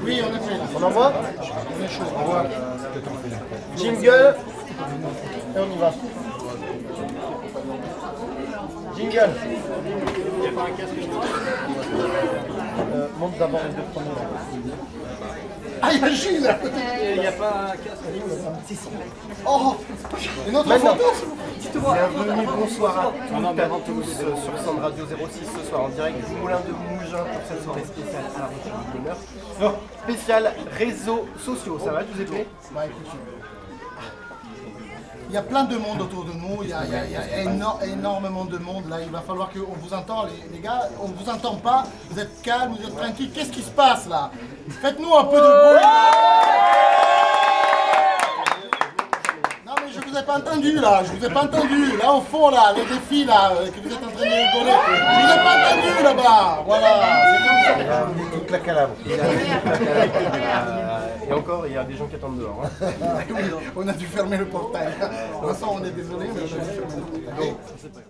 Oui, on est prêt là. On envoie? On est chaud. On envoie. Jingle. Et on y va. Jingle. Il n'y a pas un casque monte d'abord les deux premiers. Ah, il y a Gilles là. Il n'y a pas un casque. Si, si. Oh, une autre Maintenant. photo. Bienvenue, bonsoir à tous sur Sand Radio 06 ce soir en direct du Moulin de Mougins pour cette soirée spéciale à la recherche du bonheur. Spécial réseaux sociaux, ça va, je vous ai plaît? Bah écoute, il y a plein de monde autour de nous, il y a énormément de monde là, il va falloir qu'on vous entende les gars, on ne vous entend pas, vous êtes calme, vous êtes tranquille, qu'est-ce qui se passe là? Faites-nous un peu de bruit là. Non mais je vous ai pas entendu là, je vous ai pas entendu, là au fond là, les défis là, que vous êtes en train de rigoler, je vous ai pas entendu là-bas, voilà, c'est comme ça. Toute la calabre. Et encore, il y a des gens qui attendent dehors. Oui, on a dû fermer le portail. De toute façon, on est désolé, mais on a dû fermer le portail.